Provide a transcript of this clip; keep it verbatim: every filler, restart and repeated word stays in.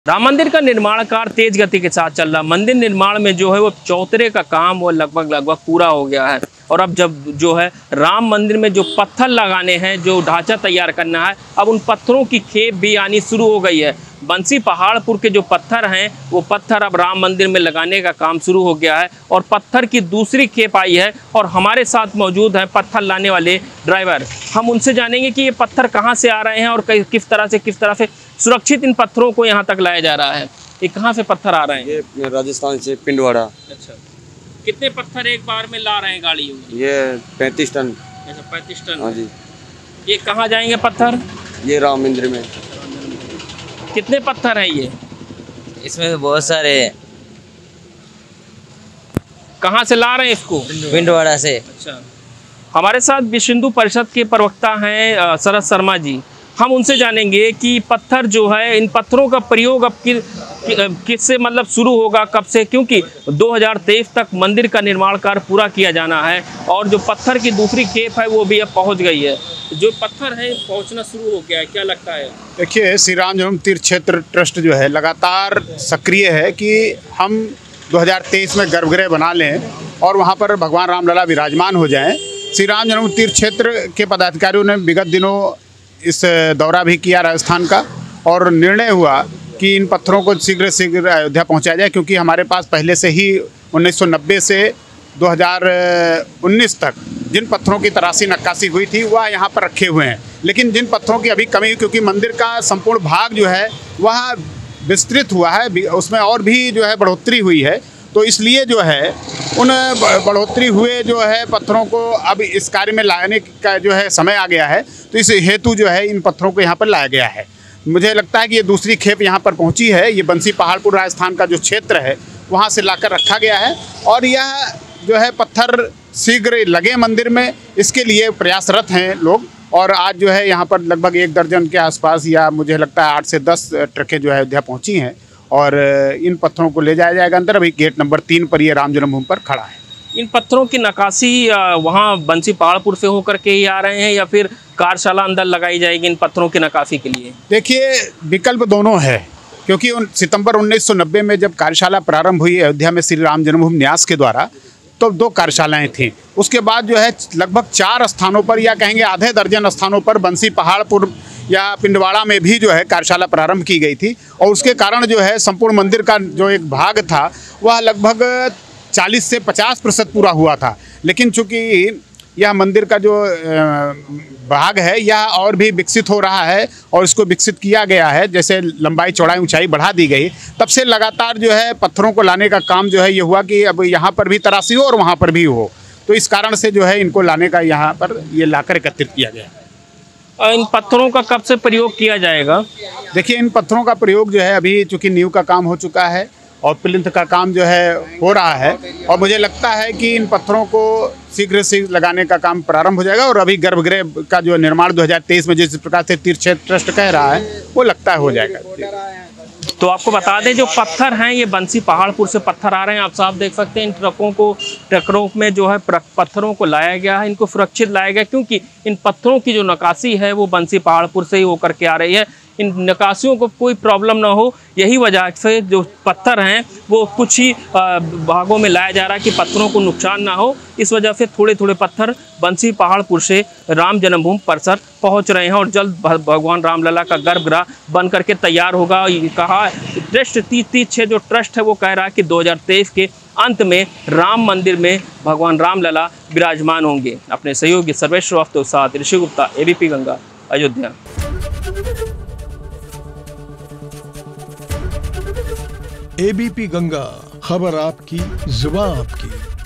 राम मंदिर का निर्माण कार्य तेज गति के साथ चल रहा। मंदिर निर्माण में जो है वो चौतरे का काम वो लगभग लगभग पूरा हो गया है। और अब जब जो है राम मंदिर में जो पत्थर लगाने हैं, जो ढांचा तैयार करना है, अब उन पत्थरों की खेप भी आनी शुरू हो गई है। बंसी पहाड़पुर के जो पत्थर हैं वो पत्थर अब राम मंदिर में लगाने का काम शुरू हो गया है और पत्थर की दूसरी खेप आई है। और हमारे साथ मौजूद हैं पत्थर लाने वाले ड्राइवर। हम उनसे जानेंगे कि ये पत्थर कहाँ से आ रहे हैं और किस तरह से किस तरह से सुरक्षित इन पत्थरों को यहाँ तक लाया जा रहा है। ये कहाँ से पत्थर आ रहे हैं? ये राजस्थान से पिंडवाड़ा। अच्छा, कितने पत्थर एक बार में ला रहे हैं गाड़ियों में? ये पैंतीस टन। अच्छा, पैंतीस टन। हाँ जी। ये कहाँ जाएंगे पत्थर? ये राम मंदिर में। कितने पत्थर हैं ये? इसमें तो बहुत सारे हैं। कहाँ से ला रहे हैं इसको? पिंडवाड़ा से। अच्छा, हमारे साथ विश्व हिंदू परिषद के प्रवक्ता हैं शरद शर्मा जी। हम उनसे जानेंगे कि पत्थर जो है, इन पत्थरों का प्रयोग अब कि, कि, किससे मतलब शुरू होगा, कब से, क्योंकि दो हज़ार तेईस तक मंदिर का निर्माण कार्य पूरा किया जाना है और जो पत्थर की दूसरी खेप है वो भी अब पहुंच गई है। जो पत्थर है पहुंचना शुरू हो गया है, क्या लगता है? देखिए, श्री राम जन्म तीर्थ क्षेत्र ट्रस्ट जो है लगातार सक्रिय है कि हम दो हज़ार तेईस में गर्भगृह बना लें और वहाँ पर भगवान रामलला विराजमान हो जाएं। श्री राम जन्म तीर्थ क्षेत्र के पदाधिकारियों ने विगत दिनों इस दौरा भी किया राजस्थान का और निर्णय हुआ कि इन पत्थरों को शीघ्र शीघ्र अयोध्या पहुंचाया जाए, क्योंकि हमारे पास पहले से ही उन्नीस सौ नब्बे से दो हज़ार उन्नीस तक जिन पत्थरों की तराशी नक्काशी हुई थी वह यहाँ पर रखे हुए हैं। लेकिन जिन पत्थरों की अभी कमी, क्योंकि मंदिर का संपूर्ण भाग जो है वह विस्तृत हुआ है, उसमें और भी जो है बढ़ोतरी हुई है, तो इसलिए जो है उन बढ़ोतरी हुए जो है पत्थरों को अब इस कार्य में लाने का जो है समय आ गया है। तो इस हेतु जो है इन पत्थरों को यहाँ पर लाया गया है। मुझे लगता है कि ये दूसरी खेप यहाँ पर पहुँची है। ये बंसी पहाड़पुर राजस्थान का जो क्षेत्र है वहाँ से लाकर रखा गया है और यह जो है पत्थर शीघ्र लगे मंदिर में, इसके लिए प्रयासरत हैं लोग। और आज जो है यहाँ पर लगभग एक दर्जन के आसपास या मुझे लगता है आठ से दस ट्रकें जो है अयोध्या पहुँची हैं और इन पत्थरों को ले जाया जाएगा अंदर। अभी गेट नंबर तीन पर ये राम जन्मभूमि पर खड़ा है। इन पत्थरों की नक्काशी वहाँ बंसी पहाड़पुर से होकर के ही आ रहे हैं या फिर कार्यशाला अंदर लगाई जाएगी इन पत्थरों की नक्काशी के लिए? देखिए, विकल्प दोनों है, क्योंकि उन सितंबर उन्नीस सौ नब्बे में जब कार्यशाला प्रारंभ हुई अयोध्या में श्री राम जन्मभूमि न्यास के द्वारा, तो दो कार्यशालाएं थीं। उसके बाद जो है लगभग चार स्थानों पर या कहेंगे आधे दर्जन स्थानों पर बंसी पहाड़पुर या पिंडवाड़ा में भी जो है कार्यशाला प्रारंभ की गई थी और उसके कारण जो है संपूर्ण मंदिर का जो एक भाग था वह लगभग चालीस से पचास प्रतिशत पूरा हुआ था। लेकिन चूंकि यह मंदिर का जो भाग है यह और भी विकसित हो रहा है और इसको विकसित किया गया है, जैसे लंबाई चौड़ाई ऊंचाई बढ़ा दी गई, तब से लगातार जो है पत्थरों को लाने का काम जो है ये हुआ कि अब यहाँ पर भी तराशी हो और वहाँ पर भी हो। तो इस कारण से जो है इनको लाने का यहाँ पर ये लाकर एकत्रित किया गया। इन पत्थरों का कब से प्रयोग किया जाएगा? देखिए, इन पत्थरों का प्रयोग जो है अभी चूँकि नींव का काम हो चुका है और प्लिंथ का काम जो है हो रहा है और मुझे लगता है कि इन पत्थरों को शीघ्र से लगाने का काम प्रारंभ हो जाएगा और अभी गर्भगृह का जो निर्माण दो हज़ार तेईस में जिस प्रकार से तीर्थ क्षेत्र ट्रस्ट कह रहा है वो लगता है हो जाएगा। तो आपको बता दें, जो पत्थर हैं ये बंसी पहाड़पुर से पत्थर आ रहे हैं। आप साफ देख सकते हैं इन ट्रकों को, ट्रकों में जो है पत्थरों को लाया गया है, इनको सुरक्षित लाया गया, क्योंकि इन पत्थरों की जो नक्काशी है वो बंसी पहाड़पुर से ही होकर के आ रही है। इन नक्काशियों को कोई प्रॉब्लम ना हो, यही वजह से जो पत्थर हैं वो कुछ ही भागों में लाया जा रहा है कि पत्थरों को नुकसान ना हो। इस वजह से थोड़े थोड़े पत्थर बंसी पहाड़पुर से राम जन्मभूमि परिसर पहुंच रहे हैं और जल्द भगवान रामलला का गर्भगृह बन करके तैयार होगा। ये कहा ट्रस्ट तीस तीस छः जो ट्रस्ट है वो कह रहा है कि दो हज़ार तेईस के अंत में राम मंदिर में भगवान रामलला विराजमान होंगे। अपने सहयोगी सर्वेश श्रीवास्तव के साथ ऋषि गुप्ता, एबीपी गंगा, अयोध्या। एबीपी गंगा, खबर आपकी, जुबान आपकी।